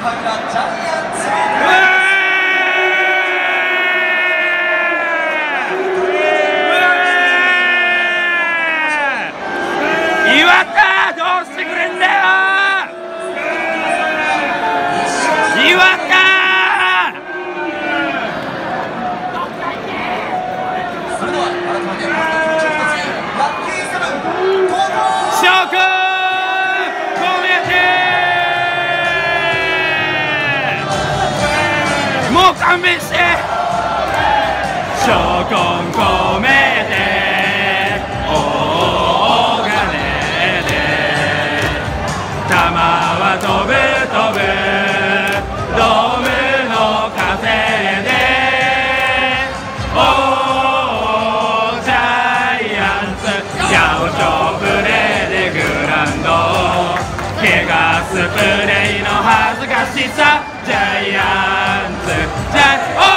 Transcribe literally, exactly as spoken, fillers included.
岩田どうしてくれんだよ岩田それでは改めてラッキーセブン諸君ごめんねもう勘弁して諸君ごめんね大金で玉は飛ぶ飛ぶドームの風でおージャイアンツ八百長プレーでグラウンド怪我スプレーの恥ずかしさジャイアンツジャイ